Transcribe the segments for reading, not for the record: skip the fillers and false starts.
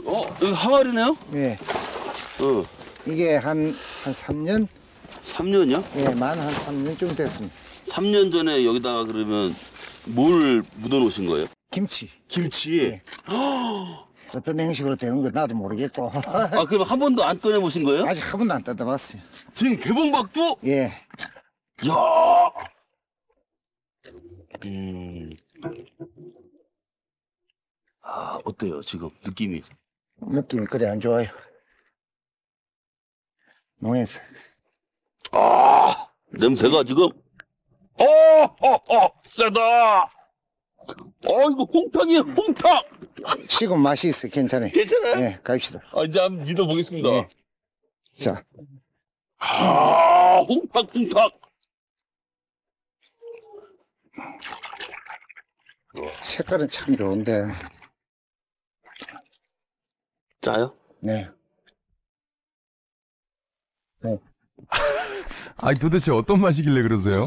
여기 항아리네요? 예. 어. 이게 한 3년? 3년이요? 예, 만 한 3년쯤 됐습니다. 3년 전에 여기다가 그러면 뭘 묻어 놓으신 거예요? 김치. 김치? 예. 어떤 형식으로 되는 건 나도 모르겠고. 아, 그럼 한 번도 안 꺼내 보신 거예요? 아직 한 번도 안 뜯어봤어요. 지금 개봉박도? 예. 야. 아, 어때요, 지금 느낌이? 느낌이 그래 안 좋아요. 농에서. 아, 냄새가 지금. 세다. 이거 홍탕이에요, 홍탕. 식은 맛이 있어, 괜찮아요. 괜찮아요? 예, 갑시다. 이제 한번 믿어보겠습니다. 예. 자. 홍탕, 홍탕. 색깔은 참 좋은데. 짜요? 네. 네. 아니 도대체 어떤 맛이길래 그러세요?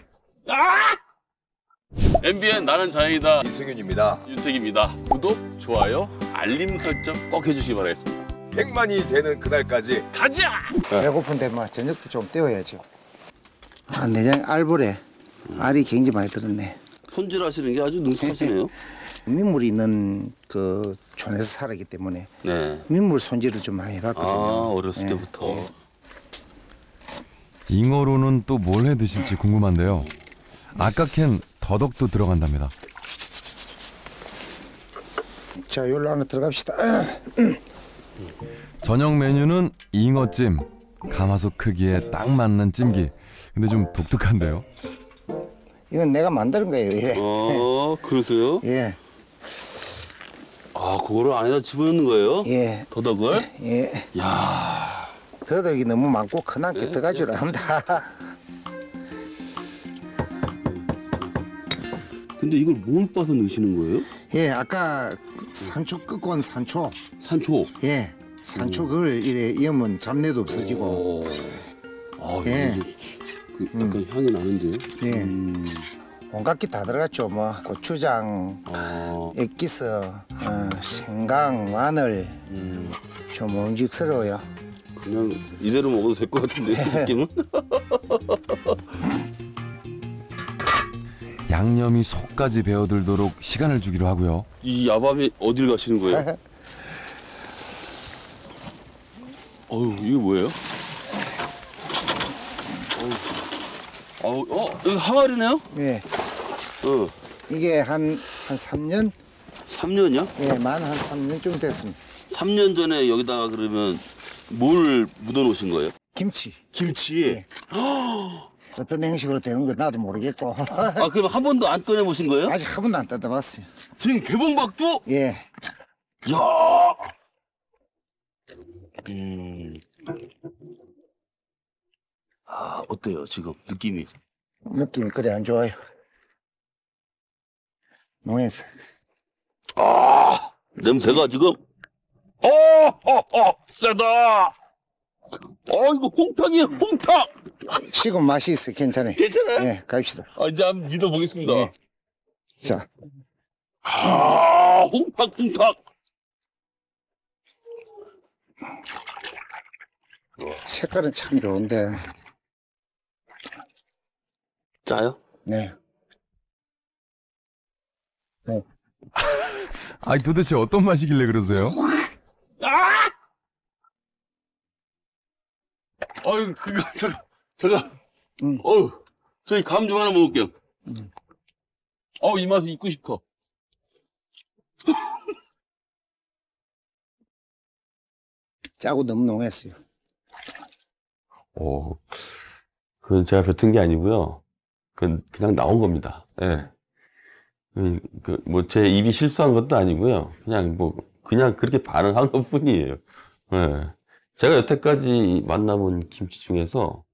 MBN 나는 자연이다. 이승윤입니다. 윤택입니다. 구독, 좋아요, 알림 설정 꼭 해주시기 바라겠습니다. 100만이 되는 그날까지 가자! 배고픈데 뭐 저녁도 좀 때워야죠. 아, 내장 알보래. 알이 굉장히 많이 들었네. 손질하시는 게 아주 능숙하시네요. 민물이 있는 그 촌에서 살았기 때문에 네. 민물 손질을 좀 많이 해봤거든요. 어렸을 예, 때부터. 예. 잉어로는 또 뭘 해 드실지 궁금한데요. 아까 캔 더덕도 들어간답니다. 자, 여기로 하나 들어갑시다. 저녁 메뉴는 잉어찜. 가마솥 크기에 딱 맞는 찜기. 근데 좀 독특한데요. 이건 내가 만드는 거예요. 예. 그러세요? 예. 그거를 안에다 집어넣는 거예요? 예. 더덕을? 예. 야. 더덕이 너무 많고 크나게 들어가지를 않는다. 근데 이걸 뭘 빠서 넣으시는 거예요? 예, 아까 산초 끄고 온 산초. 산초. 예. 산초 그걸 이래 이으면 잡내도 없어지고. 예. 약간 향이 나는데요? 예. 온갖 게 다 들어갔죠. 뭐 고추장, 액기스, 생강, 마늘. 좀 먹음직스러워요. 그냥 이대로 먹어도 될 것 같은데 느낌은? 양념이 속까지 배어들도록 시간을 주기로 하고요. 이 야밤에 어딜 가시는 거예요? 이게 뭐예요? 여기 항아리네요? 예. 이게 한 3년? 3년이요? 예, 만 한 3년쯤 됐습니다. 3년 전에 여기다가 그러면 뭘 묻어 놓으신 거예요? 김치. 김치? 예. 어떤 형식으로 되는 건 나도 모르겠고. 그럼 한 번도 안 꺼내 보신 거예요? 아직 한 번도 안 뜯어봤어요. 지금 개봉박도? 예. 야. 어때요, 지금 느낌이? 느낌이 그래 안 좋아요. 농에서. 냄새가 지금. 세다. 이거 홍탕이에요, 홍탕. 식은 맛이 있어, 괜찮아요. 괜찮아요? 예, 갑시다. 이제 한번 믿어보겠습니다. 예. 자. 홍탕, 홍탕. 색깔은 참 좋은데. 짜요? 네. 네. 아니 도대체 어떤 맛이길래 그러세요? 제가. 저희 감 좀 하나 먹을게요. 이 맛을 잊고 싶어. 짜고 너무 농했어요. 그건 제가 뱉은 게 아니고요. 그냥 나온 겁니다. 예. 제 입이 실수한 것도 아니고요. 그냥 그렇게 반응한 것 뿐이에요. 예. 제가 여태까지 만나본 김치 중에서,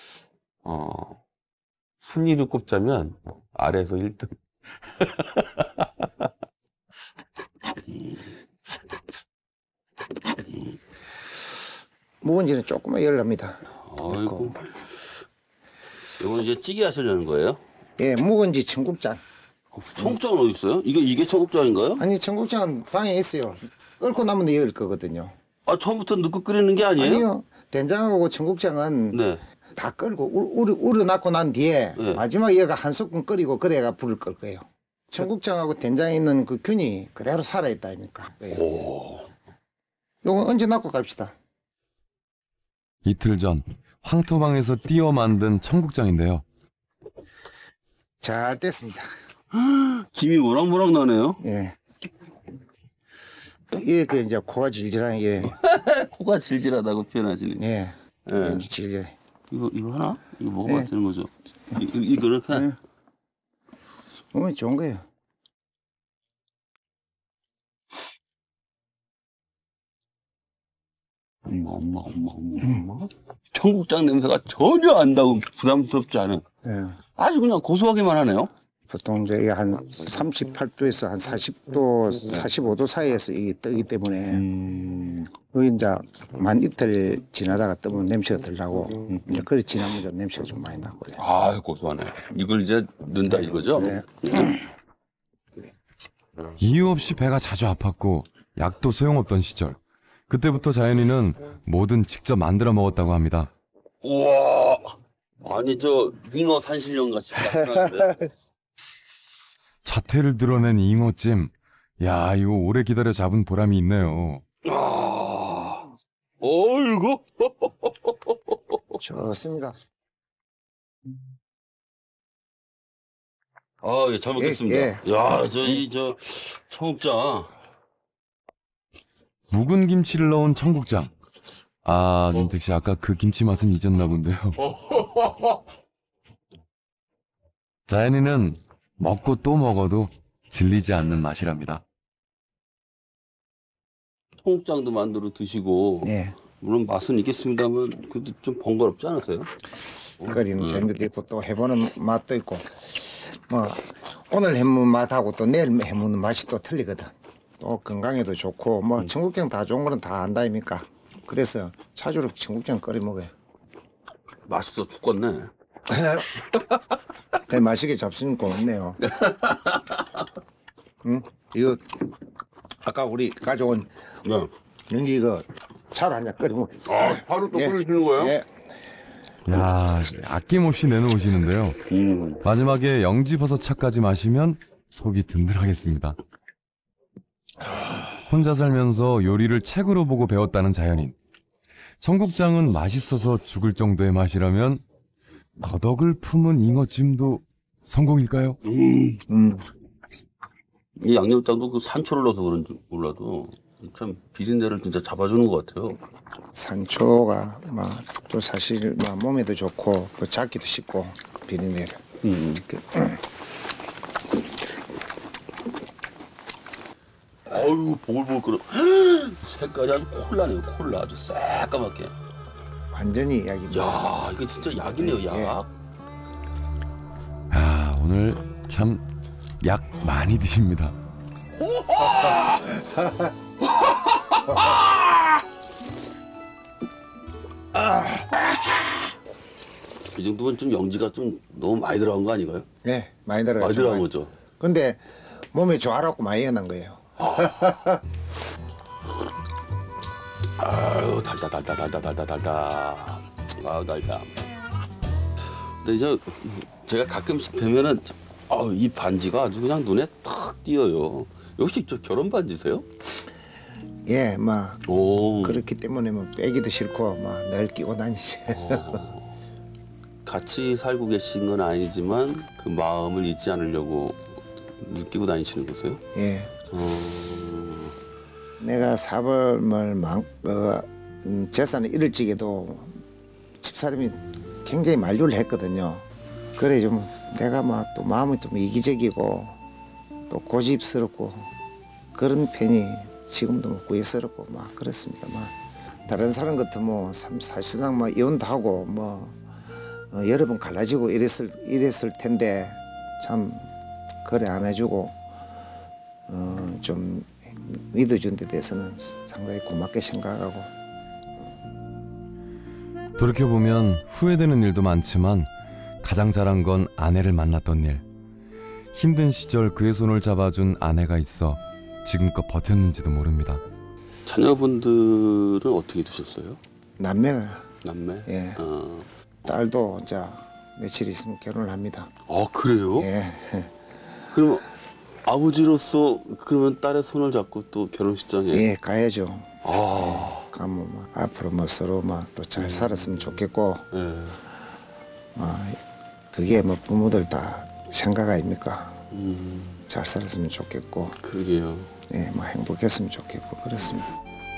순위를 꼽자면, 아래에서 1등. 묵은지는 조금만 열납니다. 아이고. 이건 이제 찌개 하시려는 거예요? 예, 묵은지 청국장. 청국장은 어디 있어요? 이게 청국장인가요? 아니, 청국장은 방에 있어요. 끓고 나면 익을 거거든요. 아, 처음부터 넣고 끓이는 게 아니에요? 아니요. 된장하고 청국장은 네. 다 끓고 우려놨고 난 뒤에 네. 마지막에 얘가 한 스푼 끓이고 그래가 불을 끌 거예요. 청국장하고 된장에 있는 그 균이 그대로 살아있다 아닙니까? 오. 요거 얹어 놨고 갑시다. 이틀 전 황토방에서 띄어 만든 청국장인데요. 잘 됐습니다. 김이 모락모락 나네요. 예. 이렇게 이제 코가 질질하게 예. 코가 질질하다고 표현하시네. 예. 예. 질질. 이거 하나? 이거 먹으면 네. 되는 거죠? 이거를 그냥. 네. 몸에 좋은 거예요. 엄마. 청국장 냄새가 전혀 안 나고 부담스럽지 않은. 예. 아주 그냥 고소하기만 하네요. 보통 이제 한 38도에서 한 40도, 45도 사이에서 이게 뜨기 때문에 여기 이제 만 이틀 지나다가 뜨면 냄새가 덜 나고 이제 그래 지나면 좀 냄새가 좀 많이 나고요. 아, 고소하네. 이걸 이제 넣는다 이거죠? 네. 이유 없이 배가 자주 아팠고 약도 소용없던 시절. 그때부터 자연이는 뭐든 직접 만들어 먹었다고 합니다. 우와. 아니, 저 잉어 산신령 같이 나타났는데. 자태를 드러낸 잉어찜. 야, 이거 오래 기다려 잡은 보람이 있네요. 아. 어이구. 좋습니다. 아, 예, 잘 먹겠습니다. 예. 야, 저 청국장. 묵은 김치를 넣은 청국장. 아, 윤택 씨 아까 그 김치 맛은 잊었나 본데요. 자연이는 먹고 또 먹어도 질리지 않는 맛이랍니다. 청국장도 만들어 드시고 예. 물론 맛은 있겠습니다만 그래도 좀 번거롭지 않으세요? 끓이는 재미도 있고 또 해보는 맛도 있고 뭐 오늘 해먹는 맛하고 또 내일 해먹는 맛이 또 틀리거든. 또 건강에도 좋고 뭐 청국장 다 좋은 거는 다 안다 아닙니까? 그래서 자주로 청국장 끓여 먹어요. 맛있어 죽겠네. 대 맛있게 잡수는 거 없네요. 응? 이거 아까 우리 가져온 네. 연기 이거 차로 한 잔 끓여 먹어. 아, 바로 또 예. 끓이시는 거예요? 예. 야, 아낌없이 내놓으시는데요. 마지막에 영지버섯차까지 마시면 속이 든든하겠습니다. 혼자 살면서 요리를 책으로 보고 배웠다는 자연인. 청국장은 맛있어서 죽을 정도의 맛이라면 더덕을 품은 잉어찜도 성공일까요? 이 양념장도 그 산초를 넣어서 그런지 몰라도 참 비린내를 진짜 잡아주는 것 같아요. 산초가 막 또 사실 막 몸에도 좋고 또 잡기도 쉽고 비린내를. 아유 보글보글 끓어. 색깔이 아주 콜라네요. 콜라 아주 새까맣게. 완전히 약입니다. 야 이거 진짜 약이네요. 약. 예. 아, 오늘 참 약 많이 드십니다. 이 정도면 좀 영지가 좀 너무 많이 들어간 거 아닌가요? 네, 많이 들어요. 많이 들어간 거죠. 근데 몸에 좋아라고 많이 해난 거예요. 아유 달다. 아유 달다. 근데 이제 제가 가끔씩 뵈면은 이 반지가 아주 그냥 눈에 탁 띄어요. 역시 저 결혼 반지세요? 예, 막 오. 그렇기 때문에 뭐 빼기도 싫고 막 늘 끼고 다니지. 같이 살고 계신 건 아니지만 그 마음을 잊지 않으려고 느끼고 다니시는 거세요? 예. 내가 사범을 재산을 잃을 적에도 집사람이 굉장히 말조를 했거든요. 그래 좀 내가 막 또 마음은 좀 이기적이고 또 고집스럽고 그런 편이 지금도 뭐 구애스럽고 막 그렇습니다. 막 다른 사람 같으면 뭐 사실상 뭐 이혼도 하고 뭐 여러 번 갈라지고 이랬을 텐데 참 그래 안 해주고 좀 믿어준 데 대해서는 상당히 고맙게 생각하고. 돌이켜보면 후회되는 일도 많지만 가장 잘한 건 아내를 만났던 일. 힘든 시절 그의 손을 잡아준 아내가 있어 지금껏 버텼는지도 모릅니다. 자녀분들은 어떻게 두셨어요? 남매가 남매? 예. 딸도 자 며칠 있으면 결혼을 합니다. 아 그래요? 예. 그럼 아버지로서 그러면 딸의 손을 잡고 또 결혼식장에 예, 가야죠. 아, 가면 뭐 앞으로 뭐 서로 또 잘 살았으면 좋겠고 예. 그게 뭐 부모들 다 생각 아닙니까? 음, 잘 살았으면 좋겠고 그러게요. 예, 뭐 행복했으면 좋겠고 그렇습니다.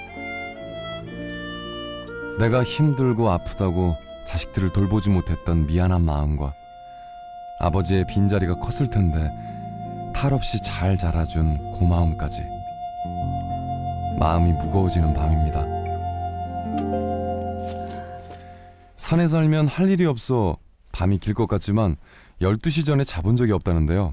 내가 힘들고 아프다고 자식들을 돌보지 못했던 미안한 마음과 아버지의 빈자리가 컸을 텐데 탈 없이 잘 자라준 고마움까지 마음이 무거워지는 밤입니다. 산에 살면 할 일이 없어 밤이 길 것 같지만 12시 전에 자본 적이 없다는데요.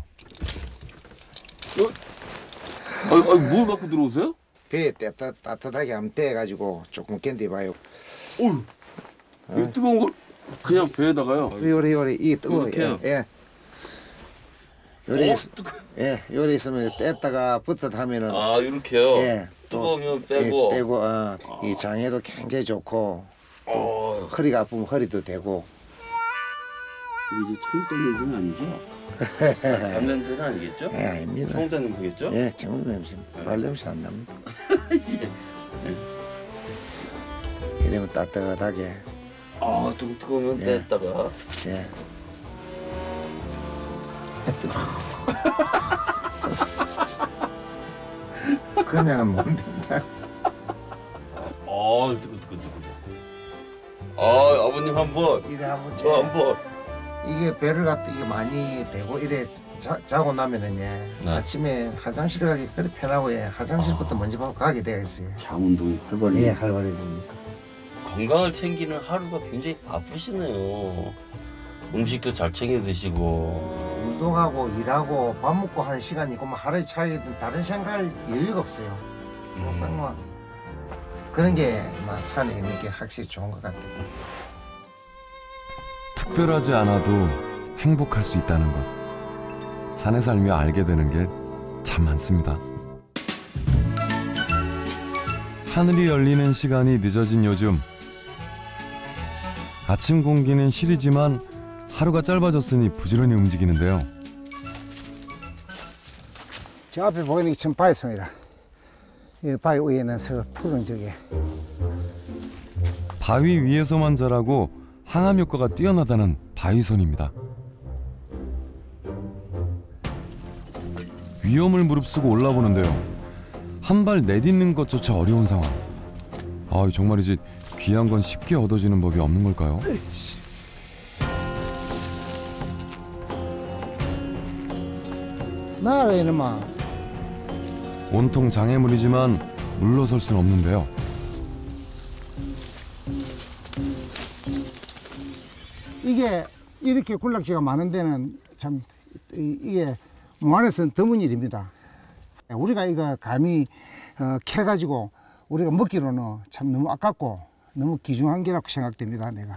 뭘 갖고 들어오세요? 배에 따뜻하게 한번 떼가지고 조금 견뎌봐요. 어휴, 이 뜨거운 걸 그냥 배에다가요. 요리 이 뜨거워요. 이렇게요? 예. 요리 있으면 뗐다가 붙듯 하면은 아, 이렇게요? 예, 뜨거우면 예, 빼고. 빼고 이 장에도 굉장히 좋고 또 허리가 아프면 허리도 되고. 이게 청국장 냄새는 아니죠? 감 냄새는 아니겠죠? 예, 아닙니다. 청국장 냄새겠죠? 예, 정말 냄새, 발 냄새 안 납니다. 이러면 따뜻하게. 아, 좀 뜨거우면 예. 뺐다가. 예. 그냥 못 된다. 뜨거. 아, 아버님 한 번, 이래 한번 저 한 번. 이게 배를 갖다 이게 많이 되고 이래 자고 나면은 예, 아침에 화장실 가기 그리 편하고 예, 화장실부터 먼저 가게 되어 있어요. 장 운동이 활발히. 예, 활발해집니까. 건강을 챙기는 하루가 굉장히 바쁘시네요. 음식도 잘 챙겨 드시고. 운동하고 일하고 밥 먹고 하는 시간이 있고 뭐 하루에 차이 다른 생각할 여유가 없어요. 항상 뭐 그런 게 막 산에 있는 게 확실히 좋은 것 같아요. 특별하지 않아도 행복할 수 있다는 것. 산에 살며 알게 되는 게 참 많습니다. 하늘이 열리는 시간이 늦어진 요즘. 아침 공기는 시리지만 하루가 짧아졌으니 부지런히 움직이는데요. 저 앞에 보이는 게 지금 바위송이라. 이 바위 위에는 저 푸른 저게. 바위 위에서만 자라고 항암 효과가 뛰어나다는 바위선입니다. 위험을 무릅쓰고 올라보는데요. 한 발 내딛는 것조차 어려운 상황. 아, 정말이지 귀한 건 쉽게 얻어지는 법이 없는 걸까요? 나라 이놈아. 온통 장애물이지만 물러설 수는 없는데요. 이게 이렇게 군락지가 많은 데는 참 이게 무안에서는 드문 일입니다. 우리가 이거 감히 캐가지고 우리가 먹기로는 참 너무 아깝고 너무 귀중한 게라고 생각됩니다. 내가.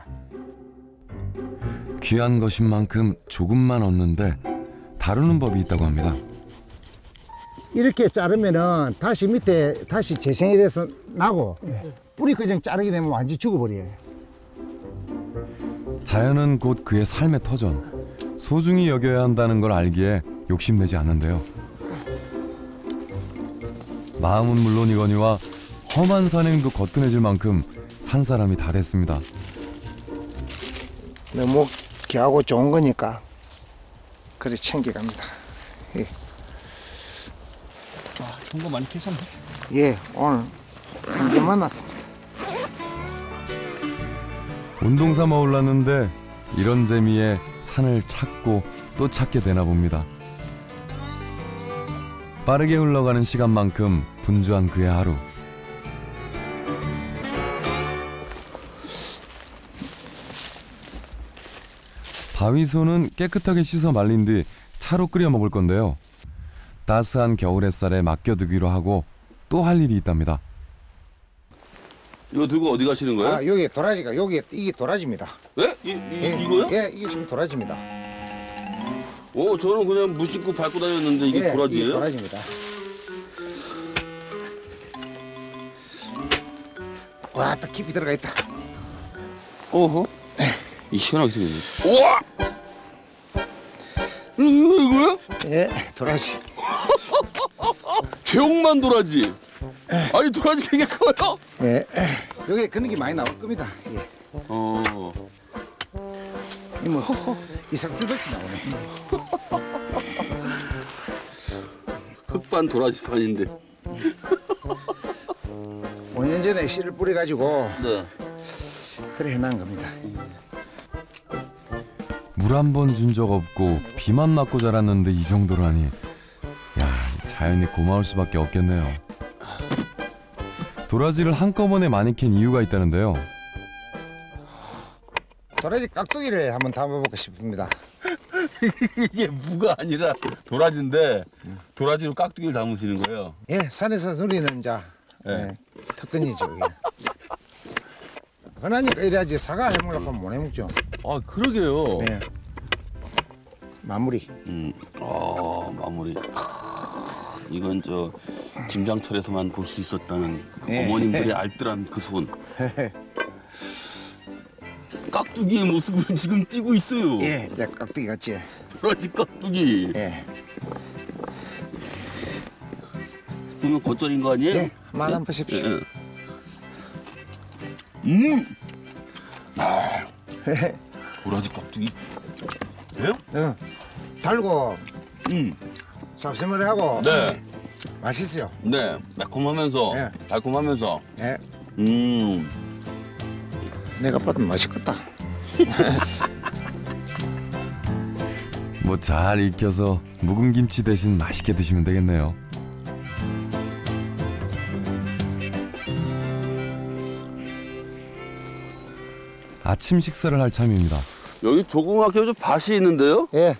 귀한 것인 만큼 조금만 얻는데 다루는 법이 있다고 합니다. 이렇게 자르면은 다시 밑에 다시 재생이 돼서 나고 뿌리 그냥 자르게 되면 완전히 죽어버려요. 자연은 곧 그의 삶의 터전. 소중히 여겨야 한다는 걸 알기에 욕심내지 않는데요. 마음은 물론이거니와 험한 산행도 거뜬해질 만큼 산사람이 다 됐습니다. 너무 귀하고 좋은 거니까 그래 챙겨갑니다. 예. 좋은 거 많이 캐셨네. 예, 오늘 한 개 만났습니다. 운동 삼아 올랐는데 이런 재미에 산을 찾고 또 찾게 되나 봅니다. 빠르게 흘러가는 시간만큼 분주한 그의 하루. 바위소는 깨끗하게 씻어 말린 뒤 차로 끓여 먹을 건데요. 따스한 겨울 햇살에 맡겨두기로 하고 또 할 일이 있답니다. 이거 들고 어디 가시는 거예요? 아, 여기 도라지가 이게 도라지입니다. 예? 이거요? 예, 이게 지금 도라지입니다. 저는 그냥 무심코 밟고 다녔는데 이게 예, 도라지예요? 이게 도라지입니다. 와, 딱 깊이 들어가 있다. 어허. 이 시원하게 생겼네. 우와. 이거야? 예, 도라지. 제옥만 도라지. 아니 도라지 되게 커요. 예, 여기 그런 게 많이 나올 겁니다. 예. 어. 이뭐 이삭주덕지 나오네. 흑반 도라지판인데. 5년 전에 씨를 뿌려가지고 네. 그래 해놓은 겁니다. 물 한 번 준 적 없고 비만 맞고 자랐는데 이 정도라니. 야, 자연이 고마울 수밖에 없겠네요. 도라지를 한꺼번에 많이 캔 이유가 있다는데요. 도라지 깍두기를 한번 담아볼까 싶습니다. 이게 무가 아니라 도라지인데 도라지로 깍두기를 담으시는 거예요. 예, 산에서 누리는 자 예, 특근이죠. 예. 그러니까 이래야지 사과 해먹으려고 하면 못 해먹죠. 아 그러게요. 예. 마무리. 마무리. 이건 저 김장철에서만 볼 수 있었다는 그 예. 어머님들의 알뜰한 그 손. 깍두기의 모습을 지금 띄고 있어요. 예, 이제 깍두기 같지. 도라지 깍두기. 예, 그러면 겉절인 거 아니에요? 예, 한번 보십시오. 예. 도라지 깍두기. 돼요? 응. 달고 쌉싸물하고 네. 맛있어요. 네. 매콤하면서 예. 달콤하면서. 예, 내가 봐도 맛있겠다. 뭐 잘 익혀서 묵은 김치 대신 맛있게 드시면 되겠네요. 아침 식사를 할 참입니다. 여기 조그맣게 좀 밭이 있는데요? 예,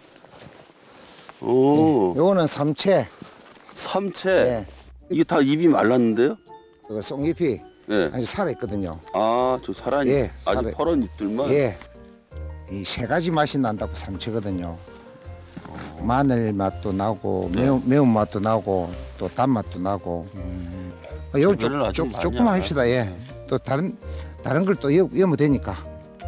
오. 요거는 삼채. 삼채. 예, 이게 다 입이 말랐는데요? 그 송잎이 예. 아주 살아있거든요. 아, 저 살아있 예, 아주 살아- 퍼런 잎들만. 예, 이 세 가지 맛이 난다고 삼채거든요. 마늘 맛도 나고 매운 맛도 나고 또 단맛도 나고. 요거 구별을 아주 많이 조금 하네. 합시다. 예, 또 다른 걸 또 여면 되니까.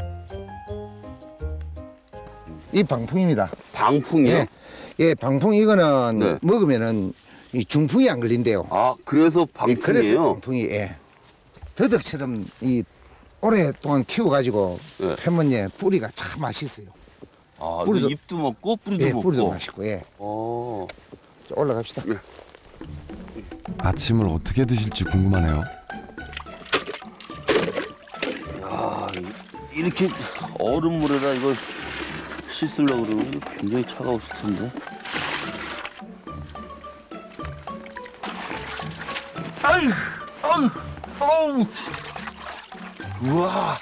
이 방풍입니다. 방풍이요? 예, 예, 방풍 이거는 네. 먹으면은 이 중풍이 안 걸린대요. 아, 그래서 예, 그래서 방풍이에요? 방풍이 예. 더덕처럼 이 오랫동안 키워가지고 예. 패면 예, 뿌리가 참 맛있어요. 아, 뿌리도- 그 잎도 먹고 뿌리도 예, 먹고. 뿌리도 맛있고 예. 어. 자, 올라갑시다. 아침을 어떻게 드실지 궁금하네요. 야, 이렇게 얼음물에다 이걸 씻으려고 그러면 이거 굉장히 차가웠을 텐데. 아유, 아유, 아우. 우와.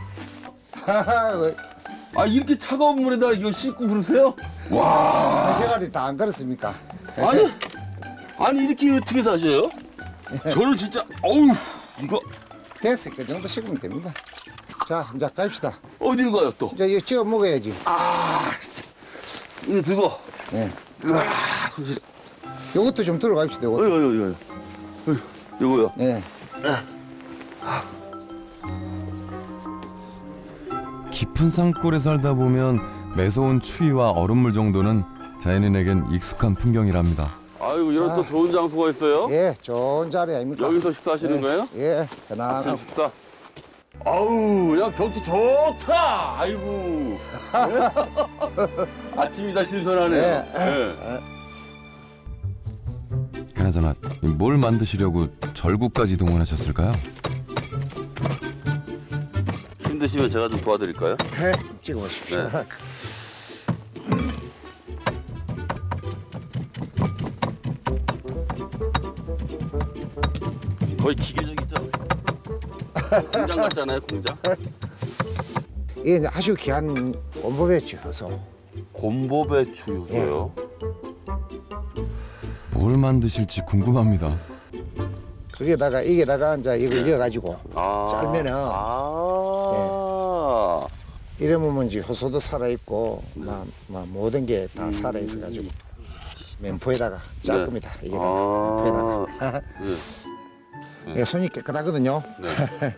아, 이렇게 차가운 물에다 이거 씻고 그러세요? 와. 3시간이 다 안 걸었습니까? 아니 이렇게 어떻게 사셔요? 저는 진짜 어우 이거 됐어요. 그 정도 식으면 됩니다. 자, 이제 갑시다. 어디로 가요 또? 이제 이거 찍어 먹어야지. 아 진짜. 이거 들고 예. 으아 손실. 요것도 좀 들어갑시다. 요것도. 이거요. 예. 깊은 산골에 살다 보면 매서운 추위와 얼음물 정도는 자연인에겐 익숙한 풍경이랍니다. 아이고 이런 또 좋은 장소가 있어요? 예, 좋은 자리 아닙니까? 여기서 식사하시는 예, 거예요? 예, 편안하고. 아침 식사. 아우 야 경치 좋다. 아이고. 아침이다 신선하네요. 예. 그나저나 뭘 만드시려고 절구까지 동원하셨을까요? 힘드시면 제가 좀 도와드릴까요? 해 찍어보십시오. 네. 거의 기계적이죠? 공장 같잖아요, 공장. 이게 이제 아주 귀한 원보배추여서 곰보배추 요소요. 뭘 만드실지 궁금합니다. 거기에다가 이게다가 이제 이걸 이어가지고 아, 짤면은 아, 이러면 이제 효소도 살아 있고 막 모든 게 다 살아 있어 가지고 면포에다가 짤 네. 겁니다. 이게다가 아. 면포에다가. 예, 손이 깨끗하거든요. 네.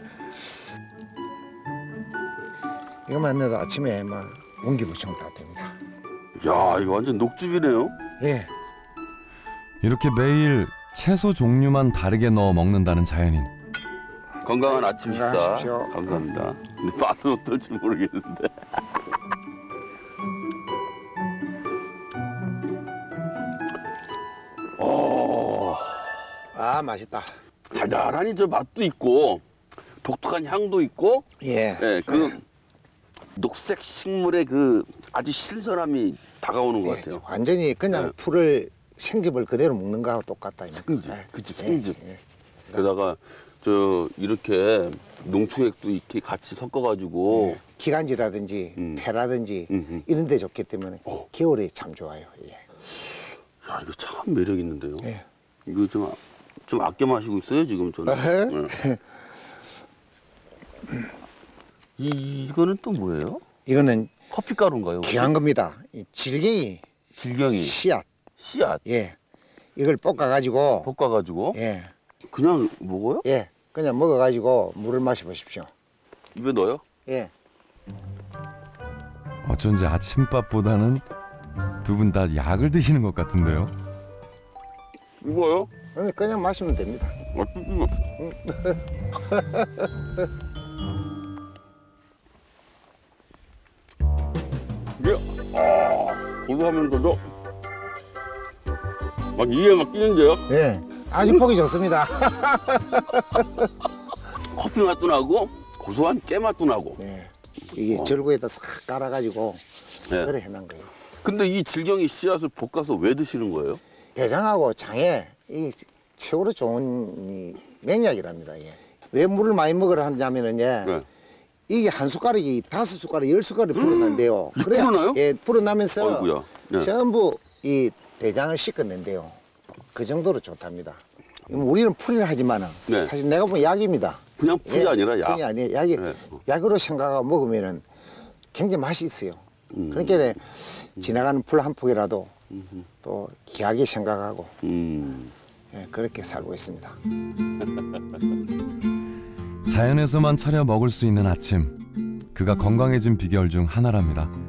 이거만 넣어도 아침에 막 원기부충 다 됩니다. 야, 이거 완전 녹즙이네요. 예. 이렇게 매일 채소 종류만 다르게 넣어 먹는다는 자연인. 건강한 아침 식사 건강하십시오. 감사합니다. 근데 맛은 어떨지 모르겠는데. 아, 맛있다. 달달하니 저 맛도 있고 독특한 향도 있고 예. 예, 그 녹색 식물의 그 아주 신선함이 다가오는 것 예, 같아요. 완전히 그냥 네. 풀을 생즙을 그대로 먹는 거하고 똑같다. 이 생즙, 예. 그치, 예, 생즙. 예. 게다가 저 이렇게 농축액도 이렇게 같이 섞어가지고 기관지라든지 폐라든지 이런 데 좋기 때문에 겨울에 참 좋아요. 예. 야, 이거 참 매력 있는데요. 예. 이거 좀 아껴 마시고 있어요 지금 저는. 예. 이거는 또 뭐예요? 이거는 커피 가루인가요? 혹시? 귀한 겁니다. 이 질갱이 질경이 씨앗. 씨앗 예. 이걸 볶아가지고 볶아가지고 예. 그냥 먹어요? 예. 그냥 먹어가지고 물을 마셔보십시오. 입에 넣어요? 예. 어쩐지 아침밥보다는 두 분 다 약을 드시는 것 같은데요. 이거요? 그냥 마시면 됩니다. 이게 고소하면서도 막 이에 막 끼는데요? 예. 아주 보기 좋습니다. 커피 맛도 나고 고소한 깨 맛도 나고. 예. 이게 절구에다 싹 깔아가지고 네. 그래 해놓은 거예요. 근데 이 질경이 씨앗을 볶아서 왜 드시는 거예요? 대장하고 장에 이 최고로 좋은 이 맹약이랍니다. 예. 왜 물을 많이 먹으라 하냐면은 예. 네. 이게 한 숟가락이 5숟가락, 10숟가락이 불어난대요. 이 불어나요? 예, 불어나면서 아이고야. 네. 전부 이 대장을 씻어낸대요. 그 정도로 좋답니다. 우리는 풀이를 하지만은 네. 사실 내가 보면 약입니다. 그냥 풀이 아니라 약. 풀이 아니에요. 약이 네. 약으로 생각하고 먹으면은 굉장히 맛이 있어요. 그러니까 지나가는 풀 한 폭이라도 또 귀하게 생각하고 예, 그렇게 살고 있습니다. 자연에서만 차려 먹을 수 있는 아침. 그가 건강해진 비결 중 하나랍니다.